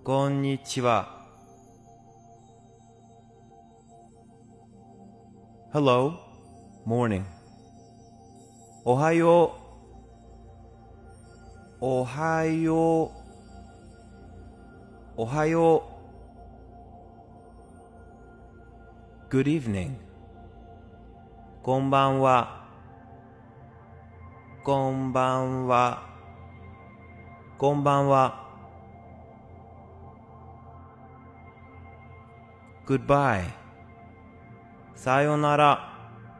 こんにちは。Hello, morning. おはよう。おはよう。おはよう。Good evening. こんばんは。こんばんは。こんばんは。Goodbye. さよなら。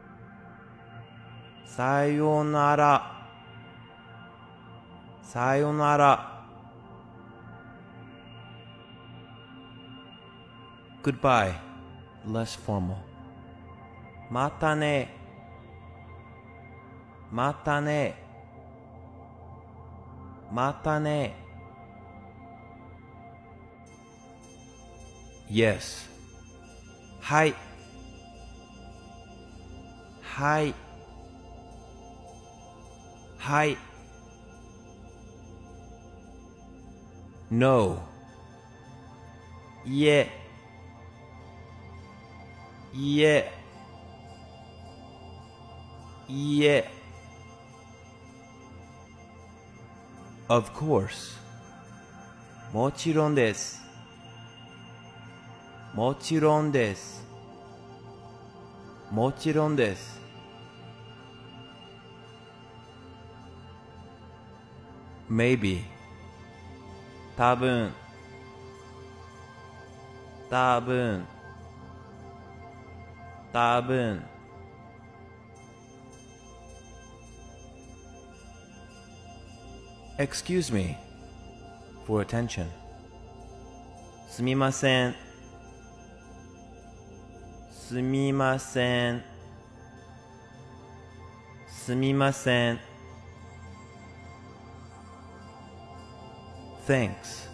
さよなら。さよなら。Goodbye. Less formal. またね。またね。またね。Yes. はい。はい。はい。No. いえ。いえ。いえ。Of course. もちろんです。もちろんです。もちろんです。Maybe. 多分。多分。多分。Excuse me for attention. すみません。すみません。すみません。Thanks.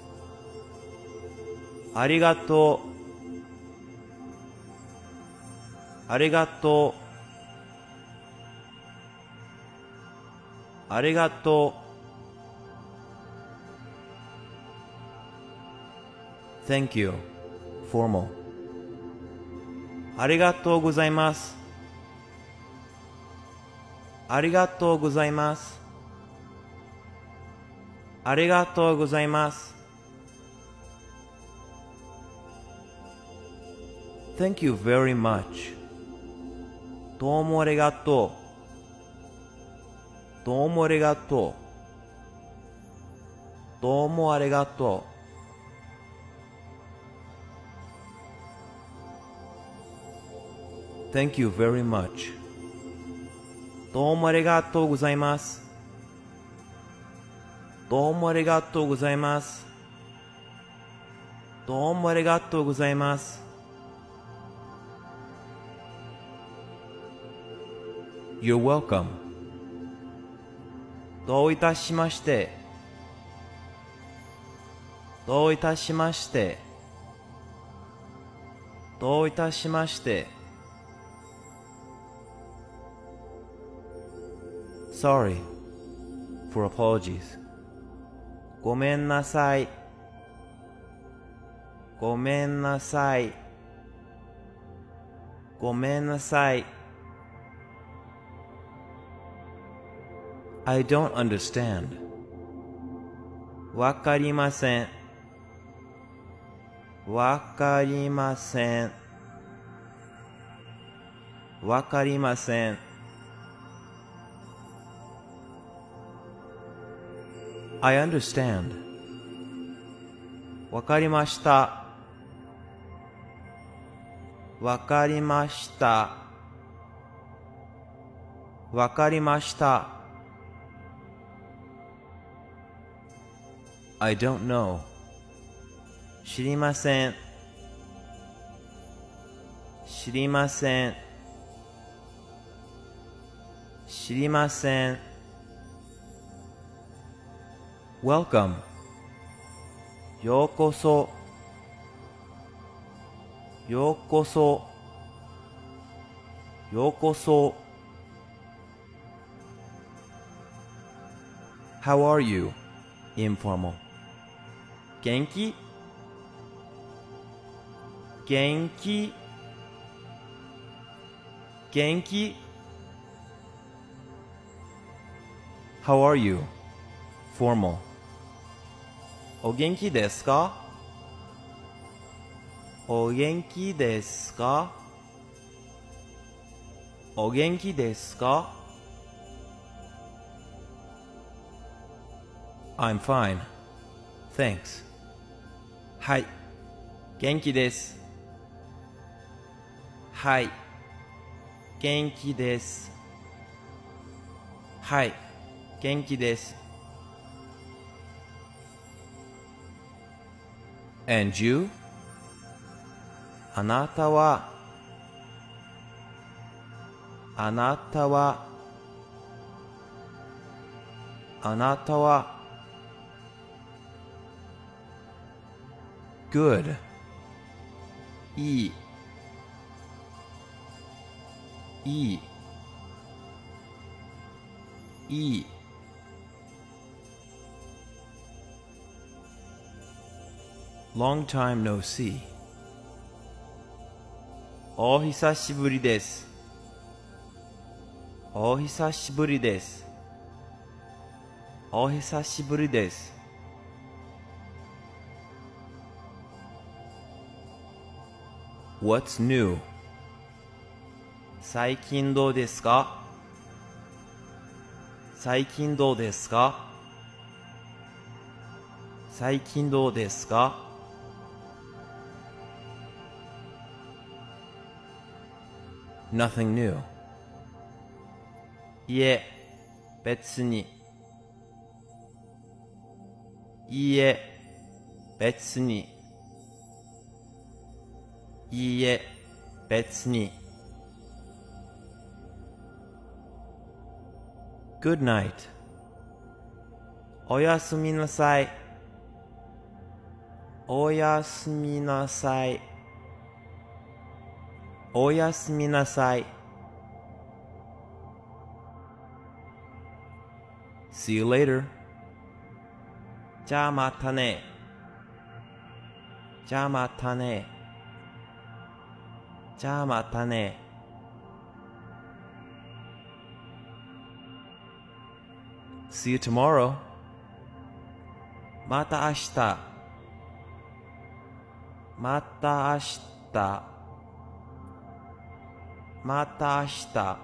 ありがとう。ありがとう。ありがとう。Thank you. Formal. ありがとうございます。ありがとうございます。ありがとうございます。Thank you very much. どうもありがとう。どうもありがとう。どうもありがとう。Thank you very much. どうもありがとうございます。どうもありがとうございます。どうもありがとうございます。You're welcome. どういたしまして。どういたしまして。どういたしまして。Sorry for apologies. ごめんなさい。ごめんなさい。ごめんなさい。I don't understand. わかりません。わかりません。わかりません。I understand. わかりました。わかりました。わかりました。I don't know. 知りません。知りません。知りません。Welcome. ようこそ。ようこそ。ようこそ。How are you? Informal. 元気？ 元気元気 How are you? Formal お元気ですかお元気ですかお元気ですか I'm fine. Thanks. はい。元気です。はい。元気です。はい。元気です。And you? あなたはあなたはあなたは Good いいいいいい Long time no see お久しぶりですお久しぶりですお久しぶりです What's new? 最近どうですか最近どうですか最近どうですか Nothing new いえ別にいいえ別にいいえ別に Good night おやすみなさいおやすみなさいおやすみなさい See you later じゃあまたねじゃあまたねじゃあまたね See you tomorrow また明日また明日また明日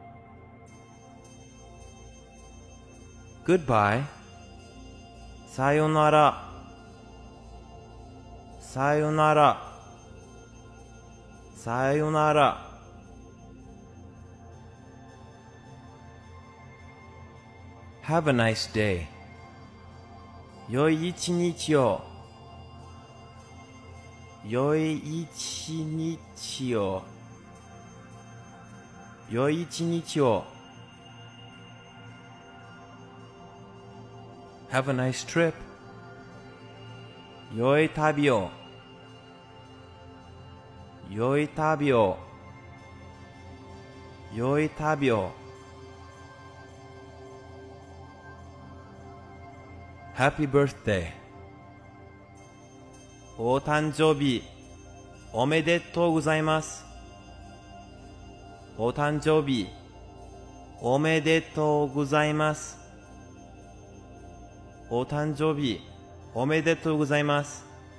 Goodbye さよならさよならさよなら Have a nice day 良い一日を良い一日を良い一日を Have a nice trip 良い旅を良い旅を良い旅を Happy birthday お誕生日おめでとうございますお誕生日おめでとうございますお誕生日おめでとうございます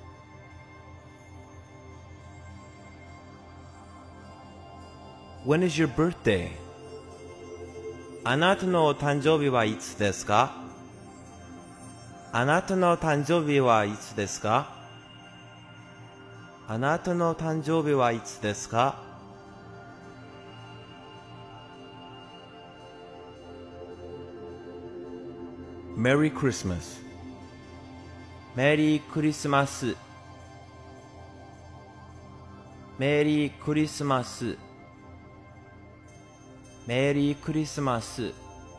When is your birthday? あなたの誕生日はいつですかあなたの誕生日はいつですかあなたの誕生日はいつですか Merry Christmas メリークリスマスメリークリスマスメリークリスマス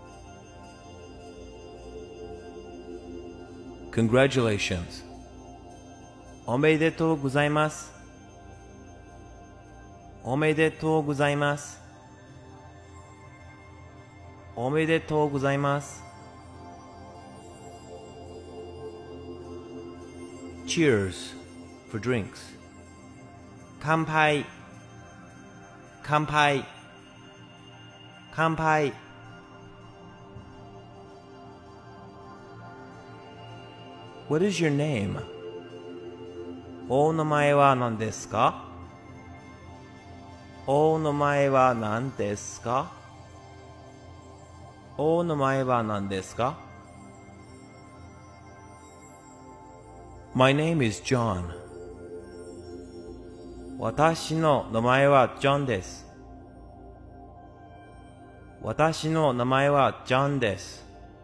Congratulations おめでとうございますおめでとうございますおめでとうございます Cheers for drinks 乾杯、乾杯、乾杯。What is your name? お名前は何ですか？お名前は何ですか？お名前は何ですか？ My name is John. 私の名前はジョンです。私の名前はジョンです。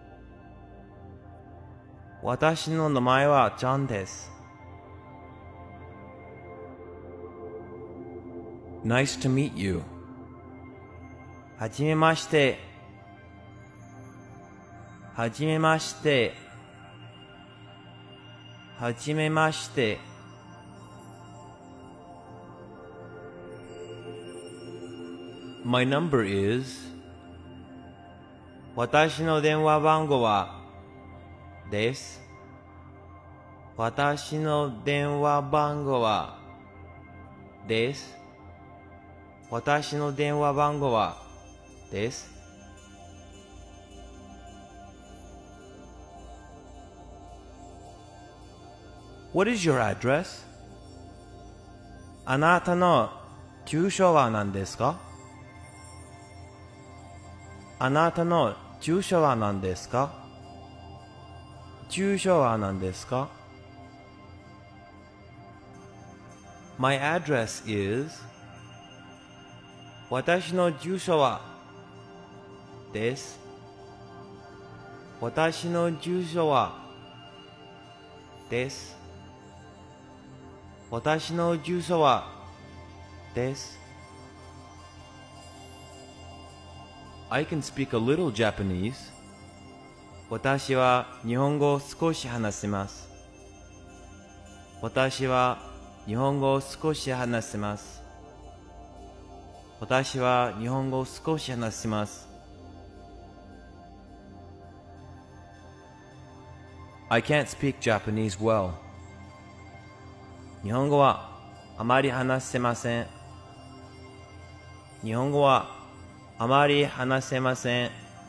私の名前はジョンです。Nice to meet you. はじめまして。はじめまして。はじめまして。My number is 私の電話番号はです。私の電話番号はです。私の電話番号はです。What is your address? あなたの住所は何ですか？あなたの住所は何ですか？住所は何ですか？ My address is 私の住所はです。私の住所はです。私の住所はです。I can speak a little Japanese. 私は日本語を少し話せます。私は日本語を少し話せます。私は日本語を少し話せます。I can't speak Japanese well. 日本語はあまり話せません。日本語はあまり話せません。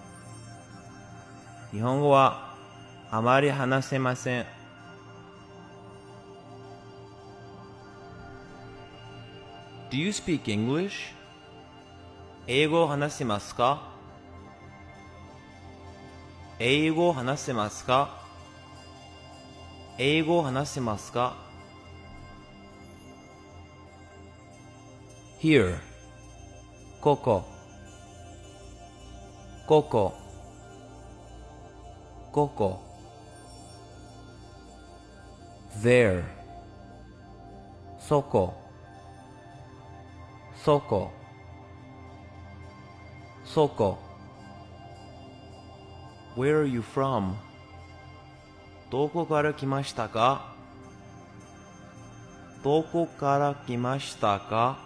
日本語はあまり話せません。Do you speak English? 英語を話せますか？英語を話せますか？英語を話せますか？ Here ここここここ There そこそこそこ Where are you from? どこから来ましたか？どこから来ましたか？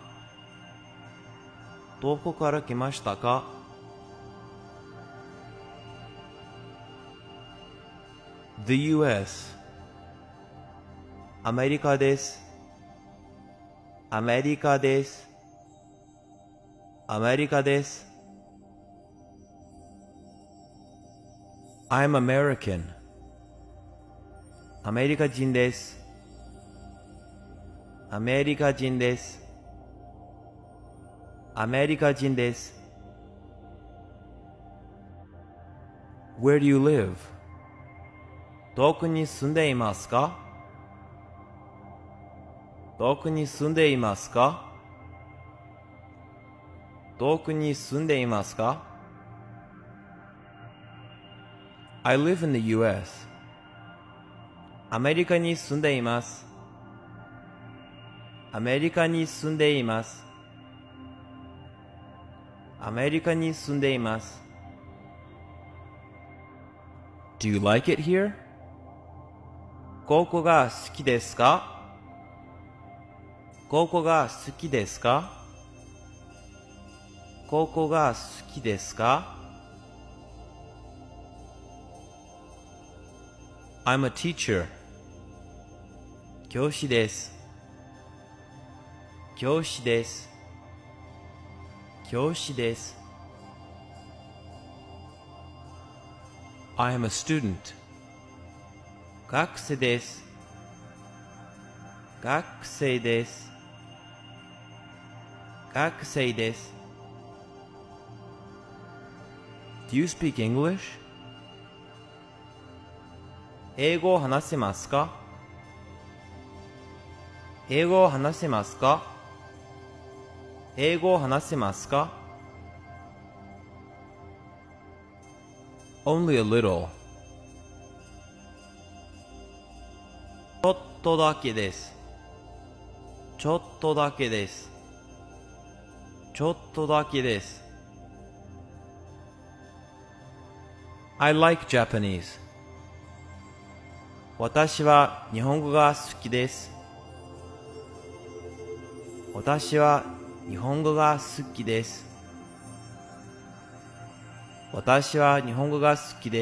どこから来ましたか？ The US アメリカです。アメリカです。アメリカです。I'm American アメリカ人です。アメリカ人です。アメリカ人です。Where do you live? どこに住んでいますか？どこに住んでいますか？どこに住んでいますか？ I live in the US アメリカに住んでいます。アメリカに住んでいます。アメリカに住んでいます。Do you like it here? ここが好きですか？ここが好きですか？ここが好きですか？ I'm a teacher 教師です。 教師です。教師です。I am a student. 学生です。学生です。学生です。Do you speak English? 英語を話せますか？英語を話せますか？英語を話せますか？ Only a little. ちょっとだけです。ちょっとだけです。ちょっとだけです。I like Japanese. 私は日本語が好きです。私は日本語が好きです。私は日本語が好きです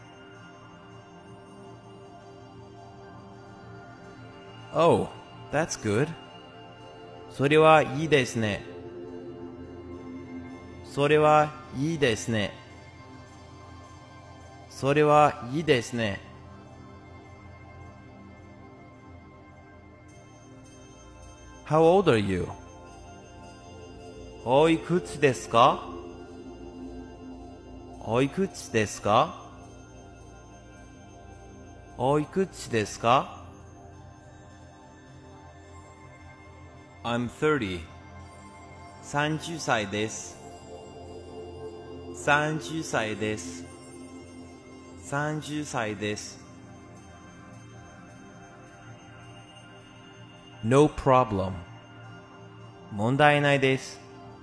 。Oh, that's good. それはいいですね。それはいいですね。それはいいですね。How old are you? おいくつですか？おいくつですか？おいくつですか？ I'm 30. 30歳です。30歳です。30歳です。No problem. 問題ないです。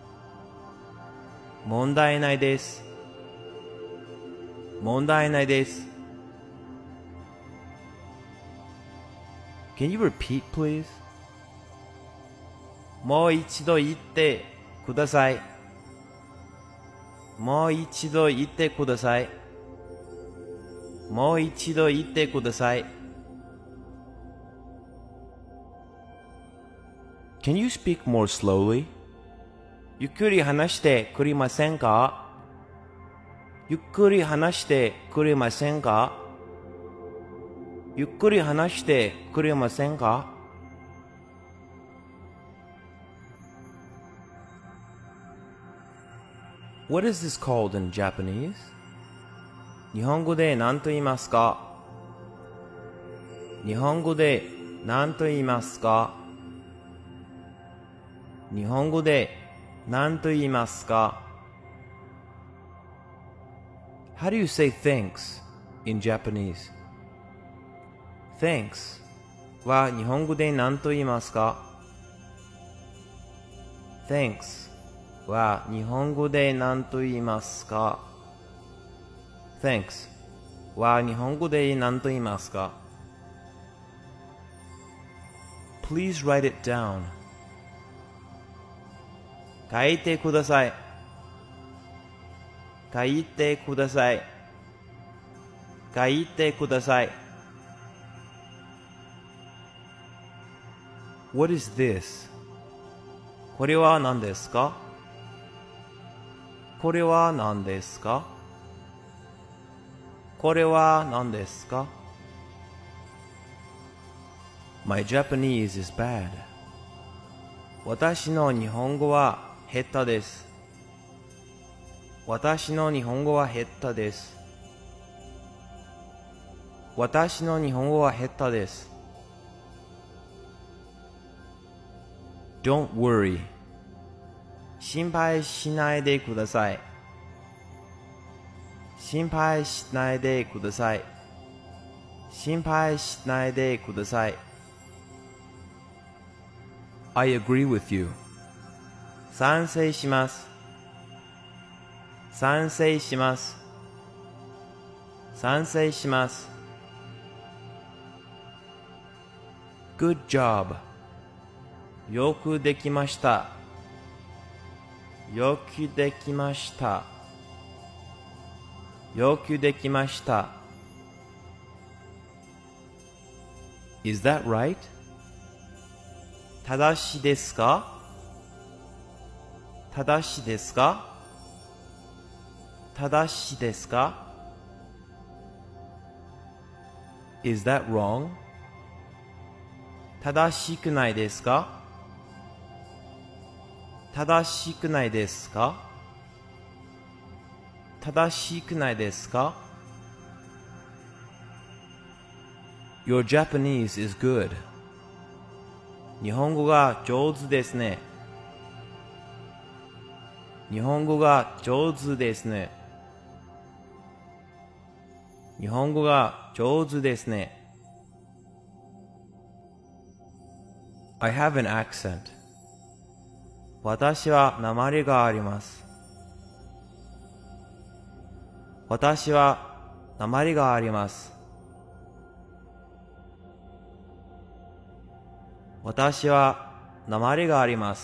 問題ないです。問題ないです。Can you repeat, please? もう一度言ってください。もう一度言ってください。もう一度言ってください。Can you speak more slowly? ゆっくり話してくれませんか？ゆっくり話してくれませんか？ゆっくり話してくれませんか？ What is this called in Japanese? 日本語で何と言いますか？日本語で何と言いますか？日本語で何と言いますか？ How do you say thanks in Japanese? Thanks は日本語で何と言いますか？ Thanks は日本語で何と言いますか？ Thanks は日本語で何と言いますか？ Please write it down 書いてください。書いてください。書いてください。What is this? これは何ですか？これは何ですか？これは何ですか？ My Japanese is bad. 私の日本語は下手です。私の日本語は下手です。私の日本語は下手です。Don't worry. 心配しないでください。心配しないでください。心配しないでください。I agree with you. 賛成します。賛成します。賛成します。Good job. よくできました。よくできました。よくできました。Is that right? 正しいですか？ 正しいですか？正しいですか？ Is that wrong? 正しくないですか？正しくないですか？正しくないですか？ Your Japanese is good. 日本語が上手ですね。日本語が上手ですね。日本語が上手ですね。I have an accent. 私は訛りがあります。私は訛りがあります。私は訛りがあります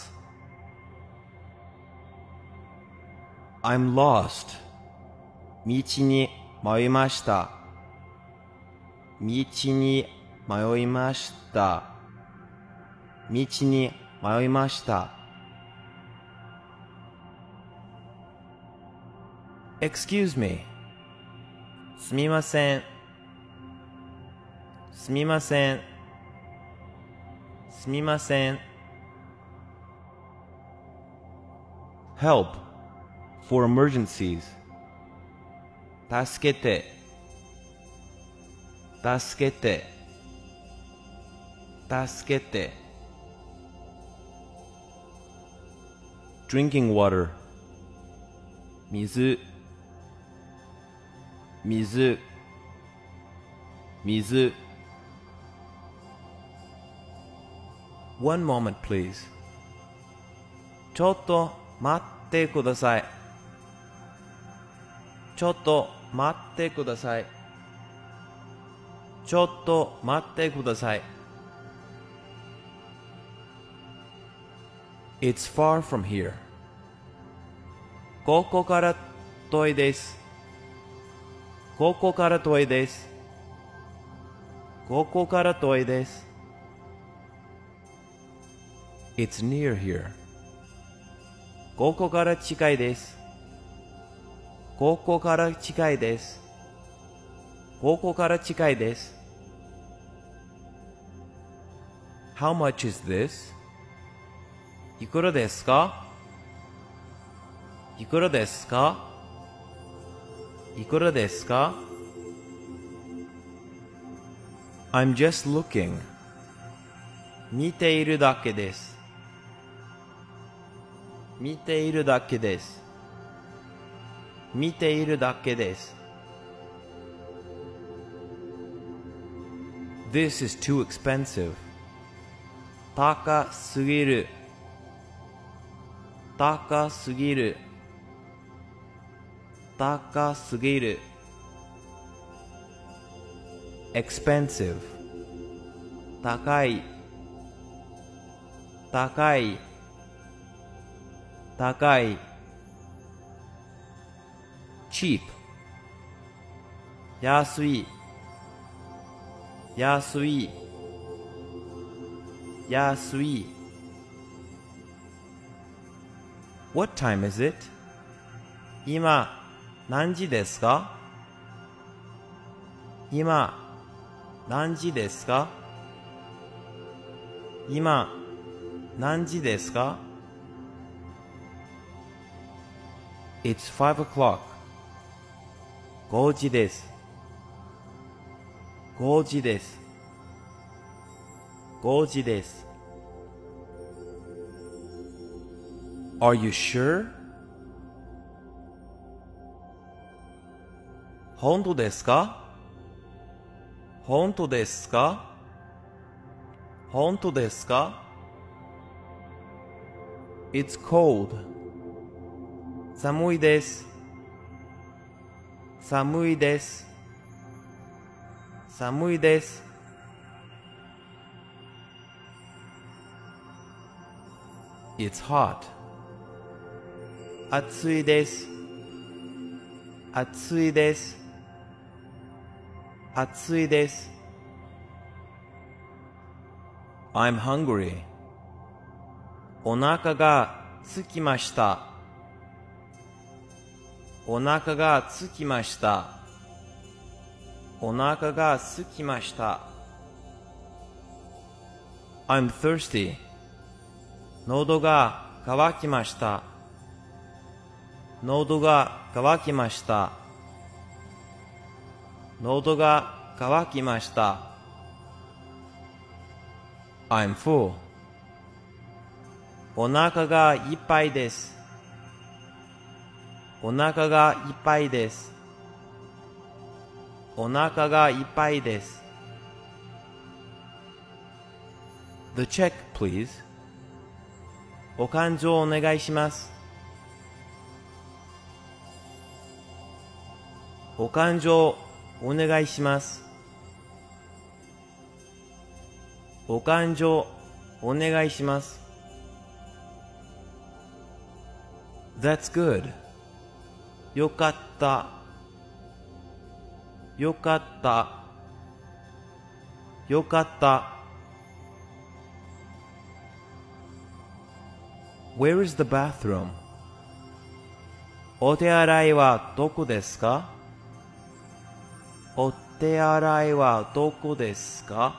。I'm lost. 道に迷いました。道に迷いました。道に迷いました。Excuse me. すみません。すみません。すみません。Help for emergencies. 助けて。助けて。助けて。Drinking water. 水。水。水。One moment, please. ちょっと待ってください。ちょっと待ってください。ちょっと待ってください。It's far from here. ここから遠いです。ここから遠いです。ここから遠いです。It's near here. ここから近いです。ここから近いです。ここから近いです。How much is this? いくらですか？いくらですか？いくらですか？ I'm just looking. 見ているだけです。見ているだけです。見ているだけです。This is too expensive. 高すぎる。高すぎる。高すぎる。expensive 高い。高い。高い。cheap 安い。安い。安い。What time is it? 今何時ですか？今何時ですか？今何時ですか？ It's 5 o'clock. 5時です。5時です。5時です。Are you sure? 本当ですか？本当ですか？本当ですか？ It's cold. 寒いです。寒いです。寒いです。It's hot. 暑いです。暑いです。暑いです。I'm hungry. お腹がつきました。お腹がつきました。お腹がすきました。I'm thirsty. 喉が渇きました。喉が渇きました。喉が渇きました。I'm full. お腹がいっぱいです。お腹がいっぱいです。お腹がいっぱいです。The check, please. お勘定お願いします。お勘定お願いします。お勘定お願いします。That's good. よかった。よかった。よかった。Where is the bathroom? お手洗いはどこですか？お手洗いはどこですか？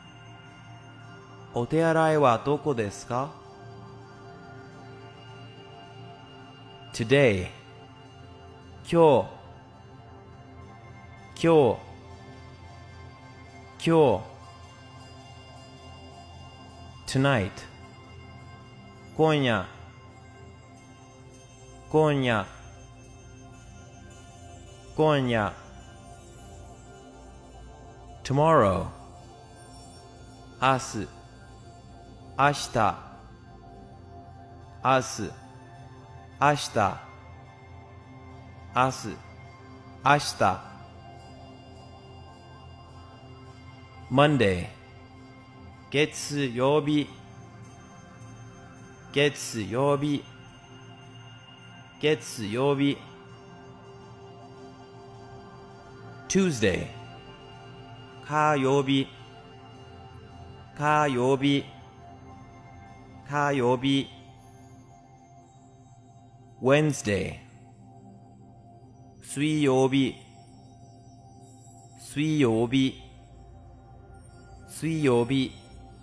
お手洗いはどこですか？ Today 今日今日今日 Tonight 今夜今夜今夜 Tomorrow 明日明日明日明日明日明日 Monday 月曜日月曜日月曜日 Tuesday 火曜日火曜日火曜日 Wednesday 水曜日水曜日水曜日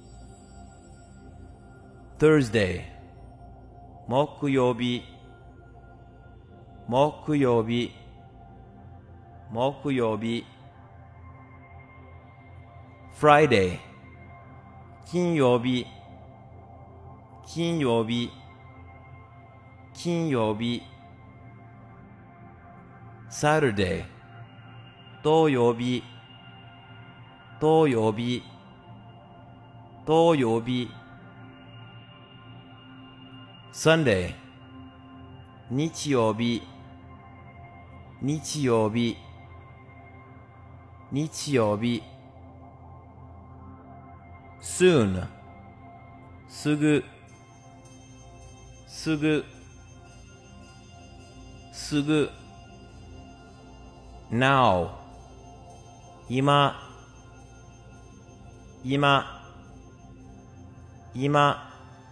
Thursday 木曜日木曜日木曜日 Friday 金曜日金曜日金曜日 Saturday 土曜日土曜日土曜日 Sunday 日曜日日曜日日曜日 Soon すぐすぐすぐ Now 今今今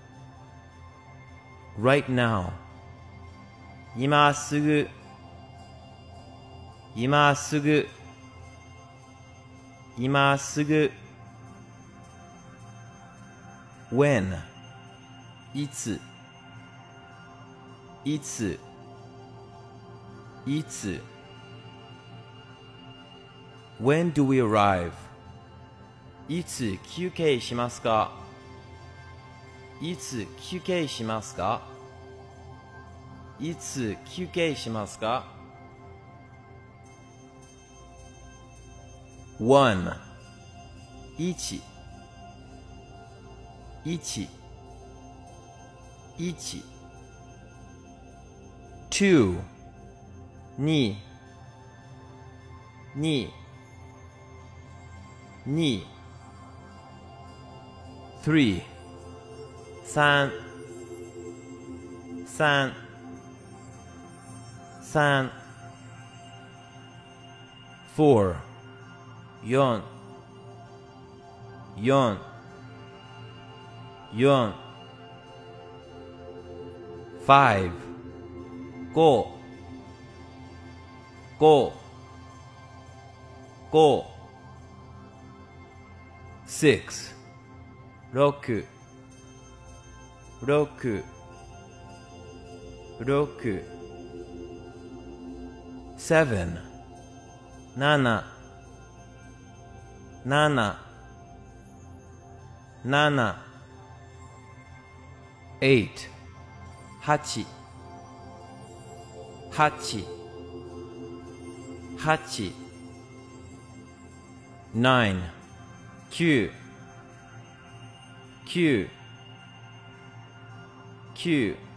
Right now 今すぐ今すぐ今すぐ When いついついつ When do we arrive? いつ休憩しますか？いつ休憩しますか？いつ休憩しますか？ One 一一一 Two 二二二 Three 三三三 Four 四四四 5 5 5 5 6 6 6 6 7 7 7 7 8 8 8 8 9 9 9 9